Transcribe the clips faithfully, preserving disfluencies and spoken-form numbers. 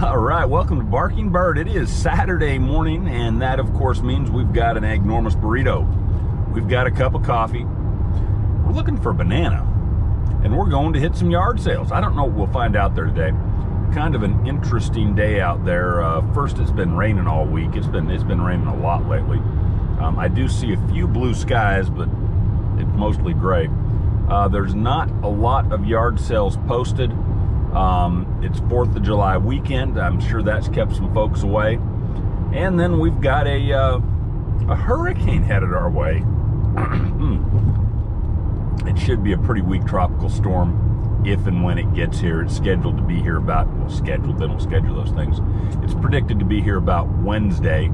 All right, welcome to Barking Bird. It is Saturday morning, and that of course means we've got an enormous burrito. We've got a cup of coffee. We're looking for a banana, and we're going to hit some yard sales. I don't know what we'll find out there today. Kind of an interesting day out there. Uh, first, it's been raining all week. It's been it's been raining a lot lately. Um, I do see a few blue skies, but it's mostly gray. Uh, there's not a lot of yard sales posted. Um, it's fourth of July weekend. I'm sure that's kept some folks away. And then we've got a, uh, a hurricane headed our way. It should be a pretty weak tropical storm if and when it gets here. It's scheduled to be here about, well, scheduled, they don't schedule those things. It's predicted to be here about Wednesday.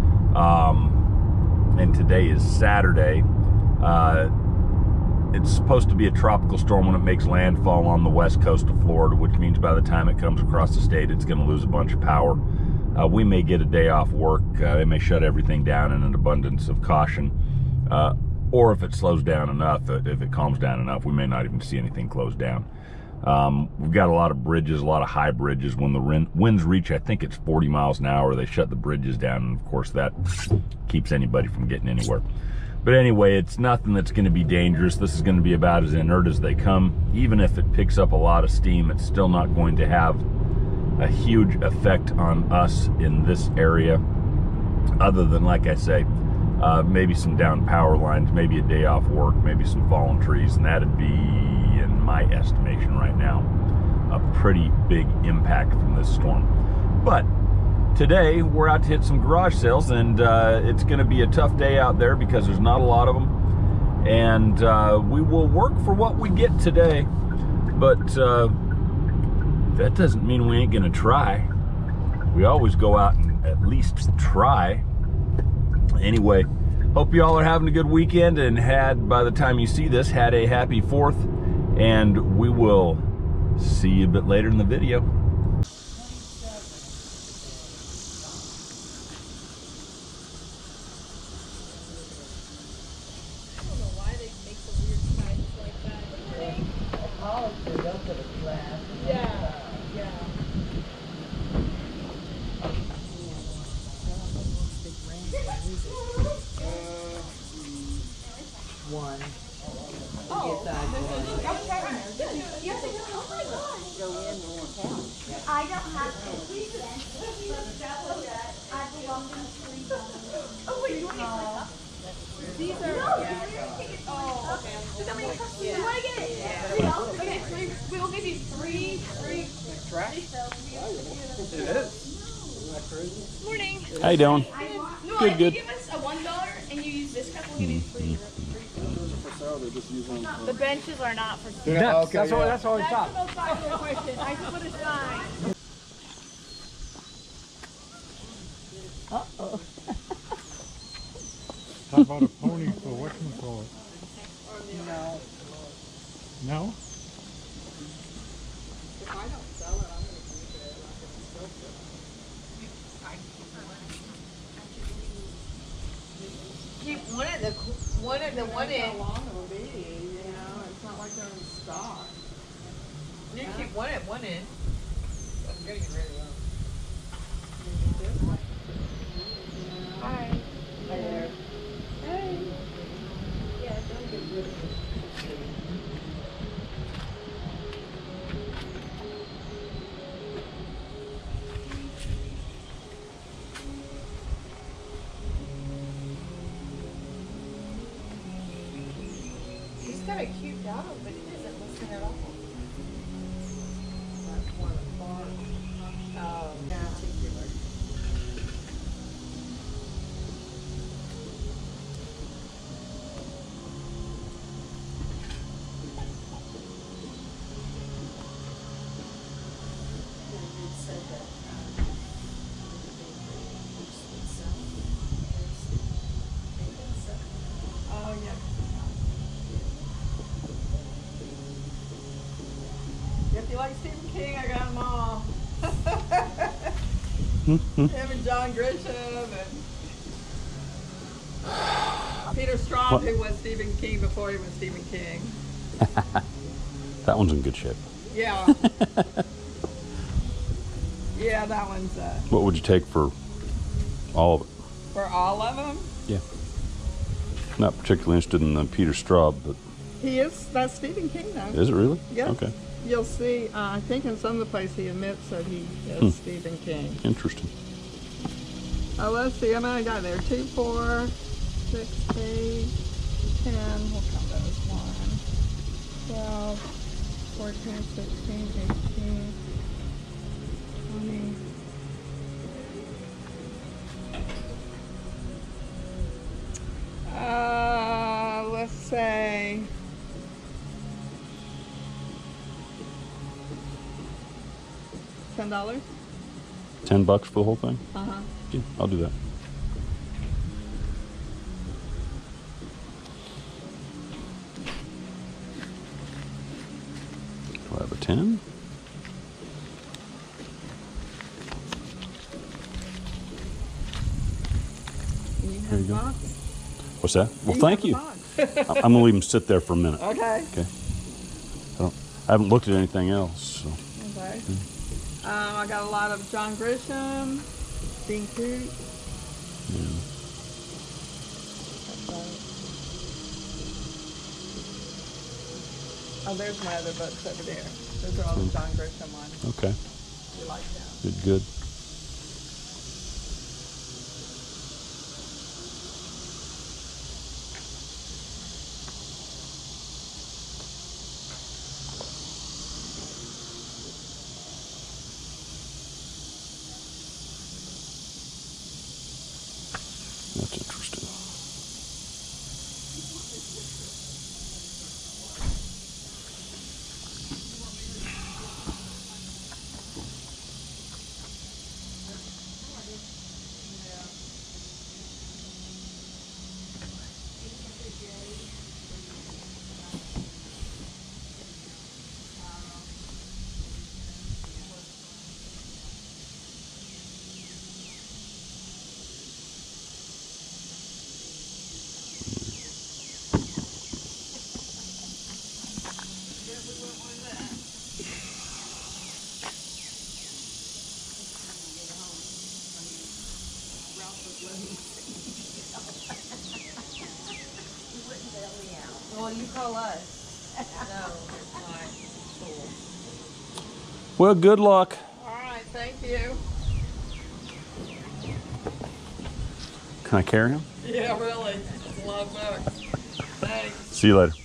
Um, and today is Saturday. Uh, It's supposed to be a tropical storm when it makes landfall on the west coast of Florida, which means by the time it comes across the state, it's going to lose a bunch of power. Uh, we may get a day off work. Uh, they may shut everything down in an abundance of caution. Uh, or if it slows down enough, if it calms down enough, we may not even see anything close down. Um, we've got a lot of bridges, a lot of high bridges. When the winds reach, I think it's forty miles an hour, they shut the bridges down. And of course, that keeps anybody from getting anywhere. But anyway, it's nothing that's going to be dangerous. This is going to be about as inert as they come. Even if it picks up a lot of steam, it's still not going to have a huge effect on us in this area. Other than, like I say, uh, maybe some down power lines, maybe a day off work, maybe some fallen trees. And that'd be, in my estimation right now, a pretty big impact from this storm. But today, we're out to hit some garage sales, and uh, it's going to be a tough day out there because there's not a lot of them. And uh, we will work for what we get today, but uh, that doesn't mean we ain't going to try. We always go out and at least try. Anyway, hope you all are having a good weekend and had, by the time you see this, had a happy fourth. And we will see you a bit later in the video. One. Oh. I don't have to. I belong to three. Oh, wait, you want to get these are. No, yeah. Oh, okay. Does that make sense? You want to get it? Yeah. Okay, three. We will give you three. Three. Trash? It is. Morning. How you doing? No, Good, if good. you give us a one dollar and you use this cup, we'll give you three. The benches are not for sale. Yeah, okay, that's, yeah. all, that's all we That's thought. the most popular question. I can put a sign. Uh-oh. How about a pony for whatchamacallit? No. No? If I don't sell it, I'm going to keep it. I'm going to still Keep one at the one at the one end. How long it'll be, you know? It's not like they're in stock. You can keep one at one end. I'm getting ready to Hi. Hi there. Hey. Yeah, don't get rid of it. He's got a cute dog, but he doesn't listen at all. That's one of the farms. Oh. Particular. Oh yeah. If you like Stephen King, I got them all. Him and John Grisham and Peter Straub, What? who was Stephen King before he was Stephen King. That one's in good shape. Yeah. Yeah, that one's uh, What would you take for all of it? for all of them. Yeah. Not particularly interested in the Peter Straub, but He is, that's Stephen King though. is it really? Yes. Okay. You'll see, uh, I think in some of the places he admits that he is Hmm. Stephen King. Interesting. Oh, let's see, I mean, I got there two, four, six, eight, ten, we'll count those. one, twelve, fourteen, sixteen, eighteen, twenty. Uh, let's say ten dollars. Ten bucks for the whole thing? Uh huh. Yeah, I'll do that. Do I have a ten? There you go. What's that? Well, thank you. I- I'm gonna leave them sit there for a minute. Okay. Okay. I don't. I haven't looked at anything else. So. Okay. Um, I got a lot of John Grisham, Dean Coote. Yeah. Oh, there's my other books over there. Those are all the John Grisham ones. Okay. You like them? Good. Good. That's interesting. Well, you call us. No, it's not cool. Well, good luck. All right, thank you. Can I carry him? Yeah, really. It's a lot of books. Thanks. See you later.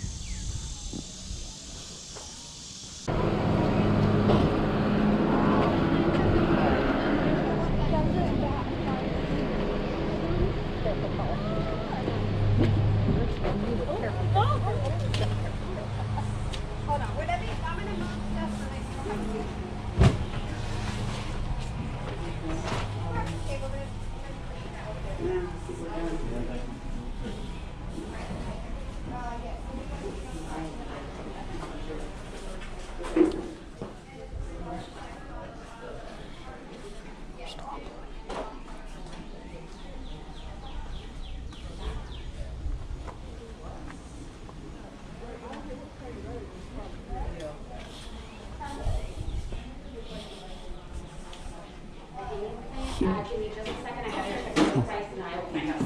Uh, give me just a second, I gotta check the price and I'll open my house.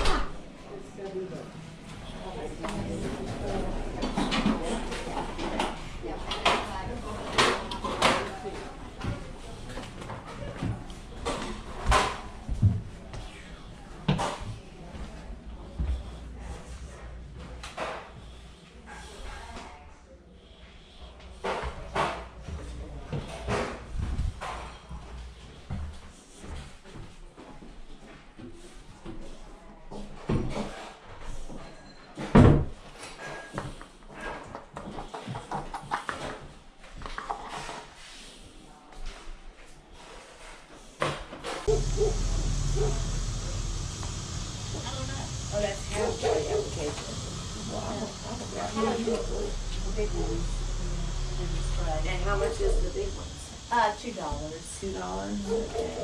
Oh, that's half the application. Big ones. And how much is the big ones? Uh, two dollars. Two dollars? Okay.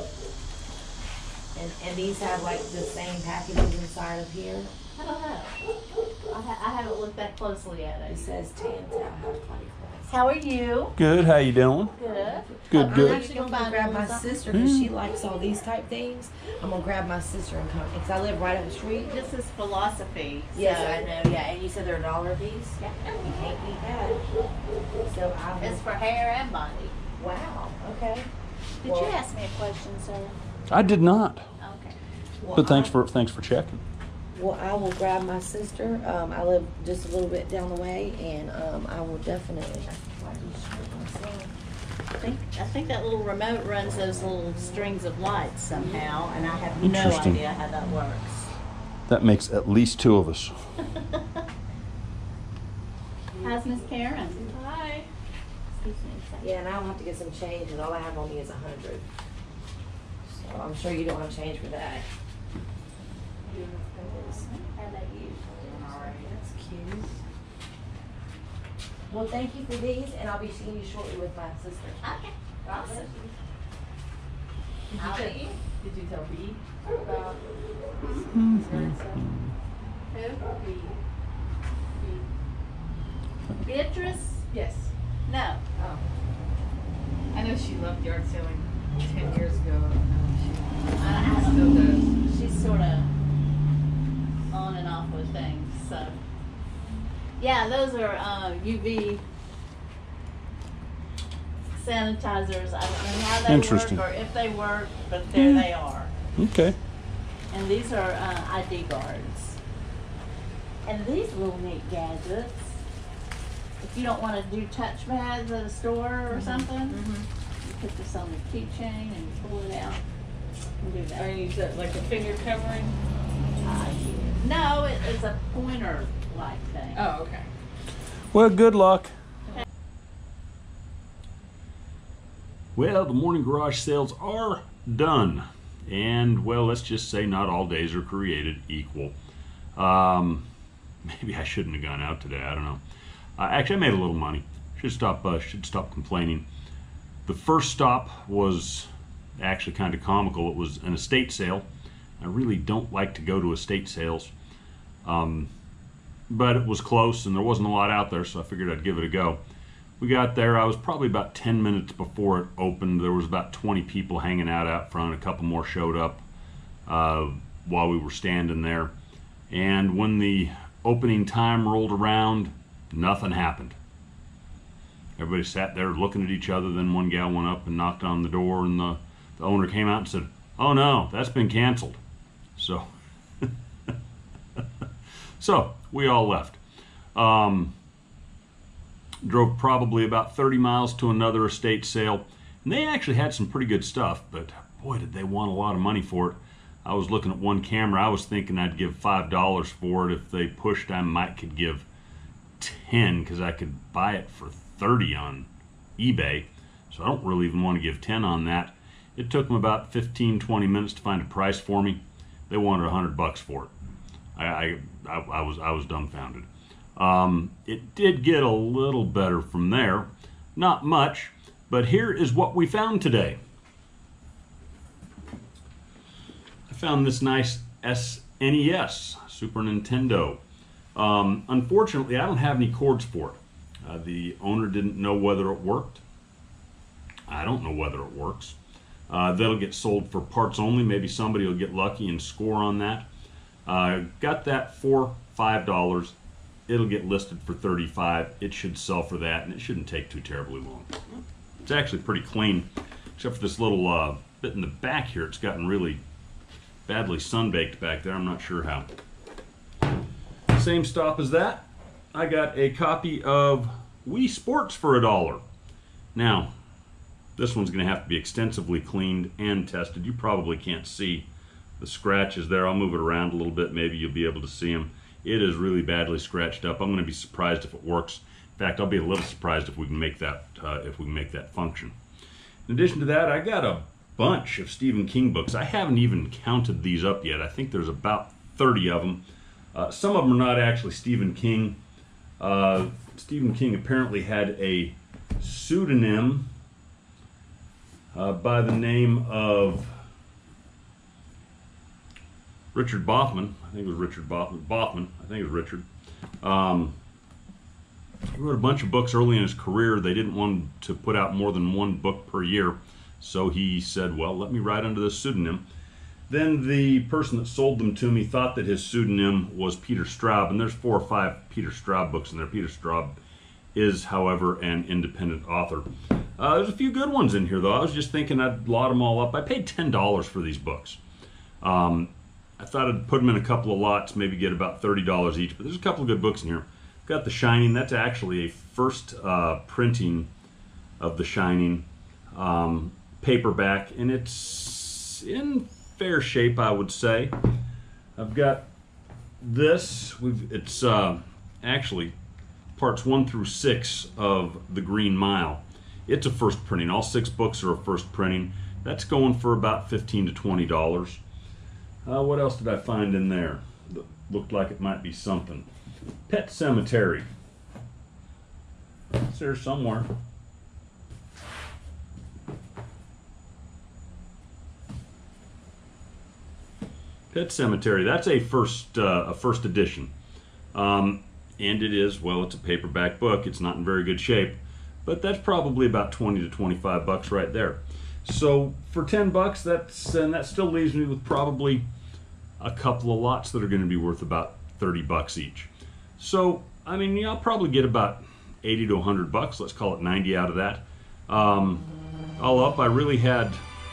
And, and these have like the same packages inside of here? I don't know. I, ha I haven't looked that closely at it. It says Tantown. How are you? Good. How you doing? Good. Good, I'm good. actually gonna go grab my sister because she likes all these type things. I'm gonna grab my sister and come because I live right up the street. This is philosophy. Yes, so I know. Yeah, and you said they're a dollar a piece. Yeah. You can't beat that. So I'm. It's for hair and body. Wow. Okay. Did Well- you ask me a question, sir? I did not. Okay. Well, But thanks I- for thanks for checking. Well, I will grab my sister. Um, I live just a little bit down the way, and um, I will definitely. I think I think that little remote runs those little strings of lights somehow, and I have no Interesting. idea how that works. That makes at least two of us. How's Miss Karen? Hi. Excuse me a second. Yeah, and I'll have to get some change, and all I have on me is a hundred. So I'm sure you don't have change for that. How about you? That's cute. Well, thank you for these, and I'll be seeing you shortly with my sister. Okay. Awesome. Did you, I'll tell, be you. did you tell B? About Who? Beatrice? Yes. No. Oh. I know she loved yard selling ten years ago. I don't know if she I, I still don't does. She's sort of on and off with things, so. Yeah, those are uh, U V sanitizers. I don't know how they Interesting. work or if they work, but there they are. Okay. And these are uh, I D guards. And these little neat gadgets. If you don't want to do touch pads at a store or something, you put this on the keychain and you pull it out and do that. Or you use that like a finger covering? Uh, no, it, it's a pointer-like thing. Oh, okay. Well, good luck. Well, the morning garage sales are done. And, well, let's just say not all days are created equal. Um, maybe I shouldn't have gone out today. I don't know. Uh, actually, I made a little money. Should stop, uh, should stop complaining. The first stop was actually kind of comical. It was an estate sale. I really don't like to go to estate sales. Um, but it was close and there wasn't a lot out there, so I figured I'd give it a go. We got there, I was probably about ten minutes before it opened. There was about twenty people hanging out out front. A couple more showed up uh, while we were standing there. And when the opening time rolled around, nothing happened. Everybody sat there looking at each other. Then one gal went up and knocked on the door, and the, the owner came out and said, "Oh no, that's been canceled." So, so we all left. Um, drove probably about thirty miles to another estate sale, and they actually had some pretty good stuff, but boy, did they want a lot of money for it. I was looking at one camera. I was thinking I'd give five dollars for it. If they pushed, I might could give ten, because I could buy it for thirty on eBay. So I don't really even want to give ten on that. It took them about fifteen, twenty minutes to find a price for me. They wanted a hundred bucks for it. I, I, I, I was I was dumbfounded. Um, it did get a little better from there. Not much, but here is what we found today. I found this nice S N E S, Super Nintendo. Um, unfortunately, I don't have any cords for it. Uh, the owner didn't know whether it worked. I don't know whether it works. Uh, that'll get sold for parts only. Maybe somebody will get lucky and score on that. Uh, got that for five dollars. It'll get listed for thirty-five dollars. It should sell for that, and it shouldn't take too terribly long. It's actually pretty clean, except for this little uh, bit in the back here. It's gotten really badly sunbaked back there. I'm not sure how. Same stop as that. I got a copy of Wii Sports for a dollar. Now, this one's going to have to be extensively cleaned and tested. You probably can't see the scratches there. I'll move it around a little bit. Maybe you'll be able to see them. It is really badly scratched up. I'm going to be surprised if it works. In fact, I'll be a little surprised if we can make that uh, if we can make that function. In addition to that, I got a bunch of Stephen King books. I haven't even counted these up yet. I think there's about thirty of them. Uh, some of them are not actually Stephen King. Uh, Stephen King apparently had a pseudonym uh, by the name of Richard Bothman. I think it was Richard Bothman. Bothman. I think it was Richard. Um, he wrote a bunch of books early in his career. They didn't want to put out more than one book per year, so he said, well, let me write under this pseudonym. Then the person that sold them to me thought that his pseudonym was Peter Straub, and there's four or five Peter Straub books in there. Peter Straub is, however, an independent author. Uh, there's a few good ones in here, though. I was just thinking I'd lot them all up. I paid ten dollars for these books. Um, I thought I'd put them in a couple of lots, maybe get about thirty dollars each, but there's a couple of good books in here. Got The Shining. That's actually a first uh, printing of The Shining, um, paperback, and it's in fair shape, I would say. I've got this. We've it's uh, actually parts one through six of The Green Mile. It's a first printing. All six books are a first printing. That's going for about fifteen to twenty dollars. Uh, what else did I find in there that looked like it might be something? Pet Cemetery. It's there somewhere. Pet Cemetery. That's a first uh, a first edition, um, and it is, well, it's a paperback book. It's not in very good shape, but that's probably about twenty to twenty-five bucks right there. So for ten bucks, that's and that still leaves me with probably a couple of lots that are going to be worth about thirty bucks each. So I mean, yeah, I'll probably get about eighty to a hundred bucks. Let's call it ninety out of that. Um, all up, I really had.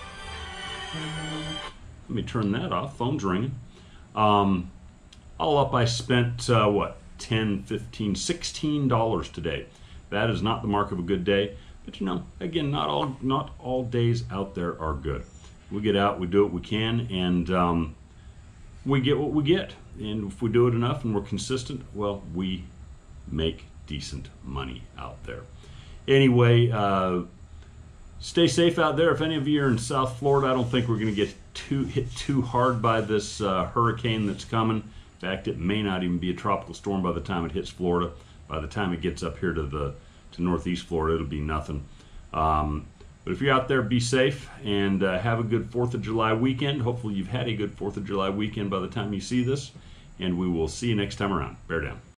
Let me turn that off. Phone's ringing. Um, all up, I spent uh, what, ten, fifteen, sixteen dollars today. That is not the mark of a good day, but you know, again, not all not all days out there are good. We get out, we do what we can, and um, we get what we get. And if we do it enough and we're consistent, well, we make decent money out there. Anyway, uh, stay safe out there. If any of you are in South Florida, I don't think we're going to get too hit too hard by this uh, hurricane that's coming. In fact, it may not even be a tropical storm by the time it hits Florida. By the time it gets up here to the to northeast Florida, it'll be nothing. Um, but if you're out there, be safe and uh, have a good fourth of July weekend. Hopefully you've had a good fourth of July weekend by the time you see this, and we will see you next time around. Bear down.